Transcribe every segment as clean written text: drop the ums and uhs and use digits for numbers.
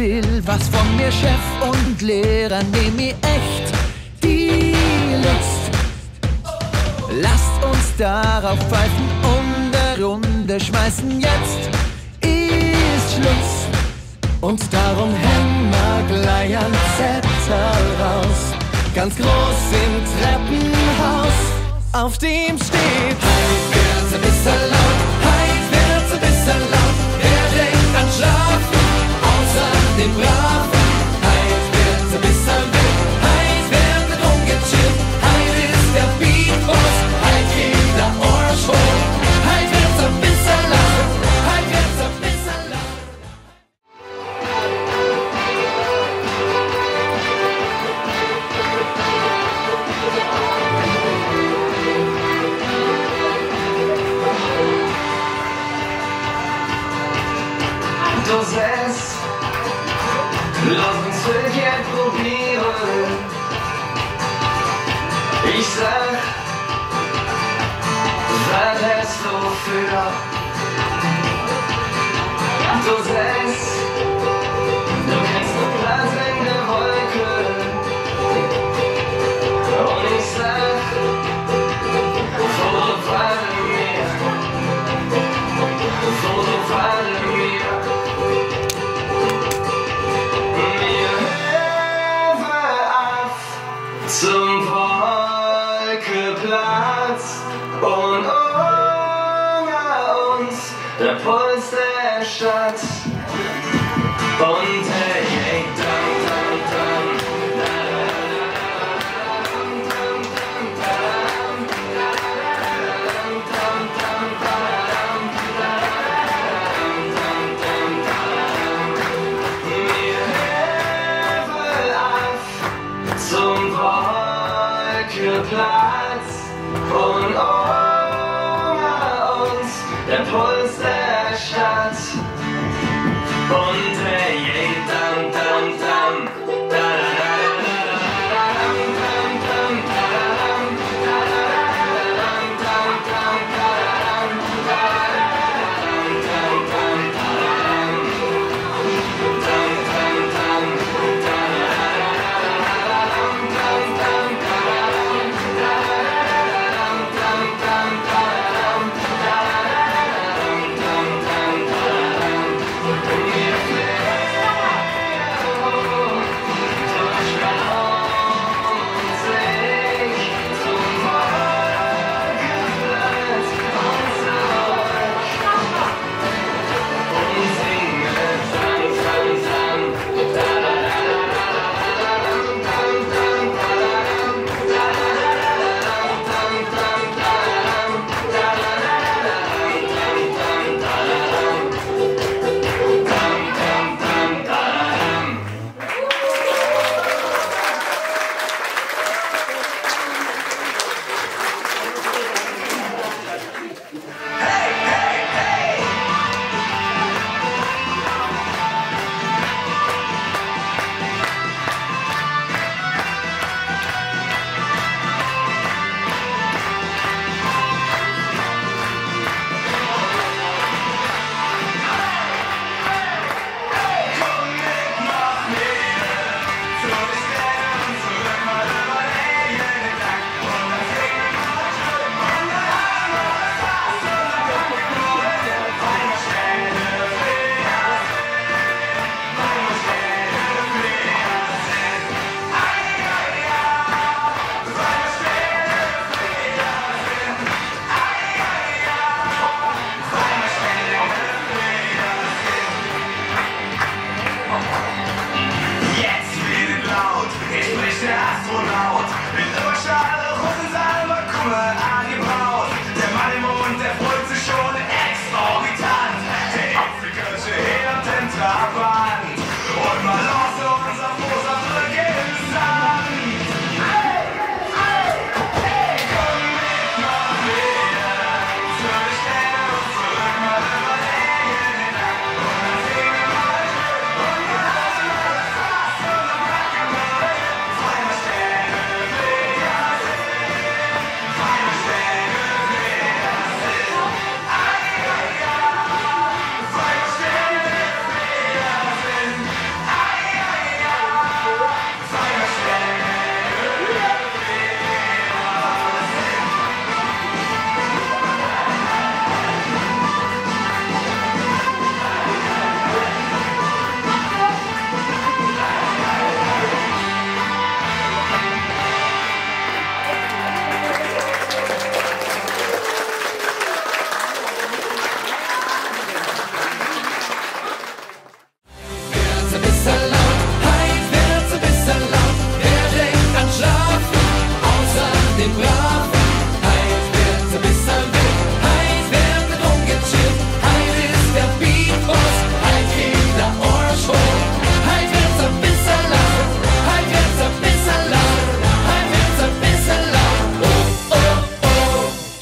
will was von mir, Chef und Lehrer, nehm mir echt die Lust. Lasst uns darauf pfeifen und eine Runde schmeißen, jetzt ist Schluss. Und darum hängen wir gleich ein Zettel raus, ganz groß im Treppenhaus, auf dem steht: Heut wird's ein bisschen laut, heut wird's ein bisschen laut. Wer denkt an Schlafen, außer den Braven? Heut wird's ein bisschen wild, heut wird nicht rumgechillt. Heut ist der Beatboss, heut geht der Arsch hoch. Heut wird's ein bisschen laut, heut wird's ein bisschen laut. Du sagst, lass uns wirklich probieren. Ich sag, was hast du für? Du sagst, du kennst den Platz in der Wolke. Und ich sag, fotografere mir, fotografere mir. Zum Wolkeplatz und unter uns der Puls der Stadt. Und hey, hey, dam, dam, dam, zum Wolkeplatz und unter uns der Puls der Stadt. Und hey, hey, dam, dam, dam, da, da, da, da, dam, dam, dam,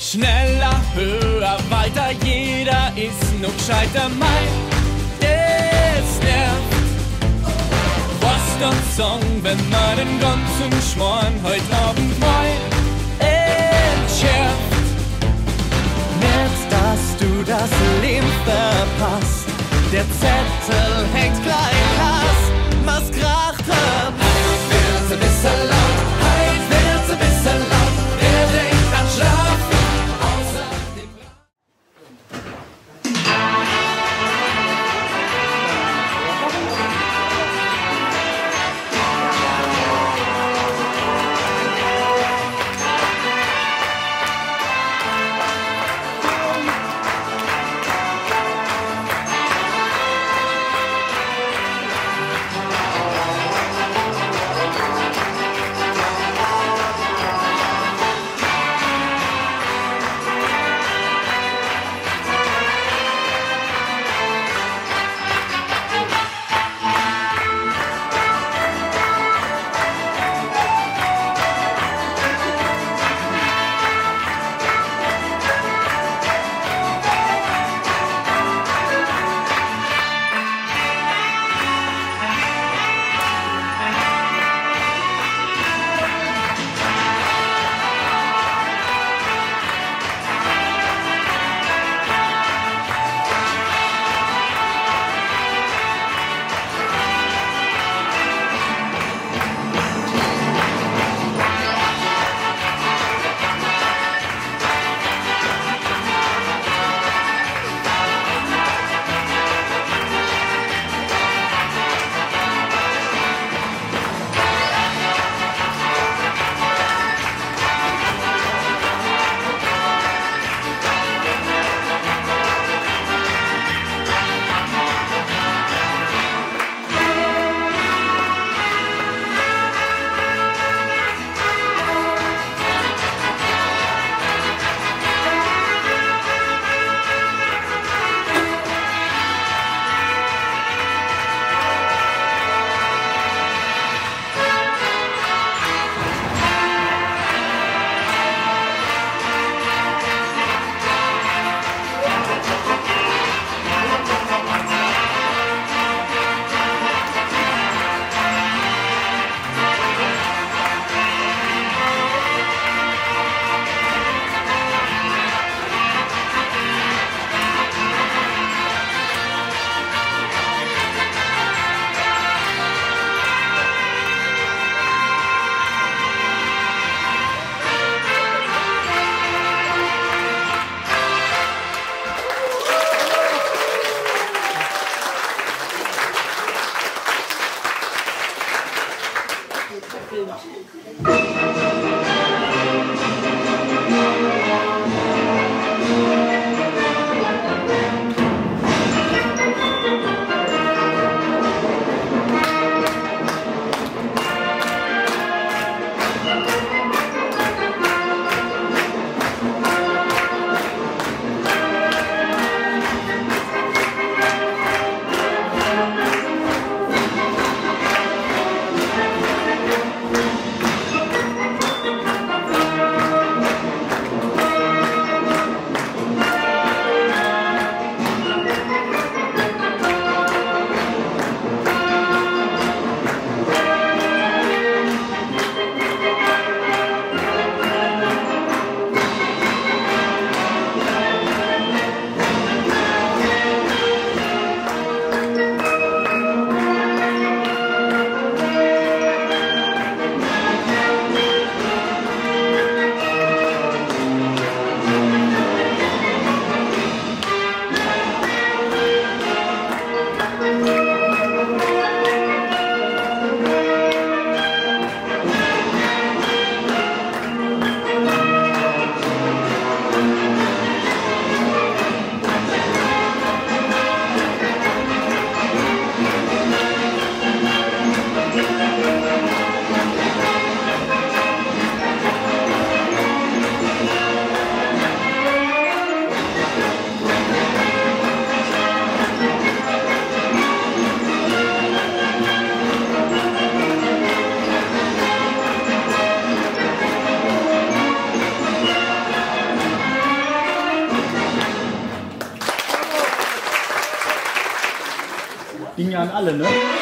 Schneller, höher, weiter, jeder ist nur gescheiter. Es nervt. Was dann sagen, wenn man den ganzen Schmarrn heut Abend mal entschärft? Merkst, dass du das Leben verpasst. Der Zettel hängt gleich Hass. Was kracht hat? Heut wird's ein bisschen laut. Heut wird's ein bisschen laut. Wer denkt an Schlafen? Außer dem an alle, ne?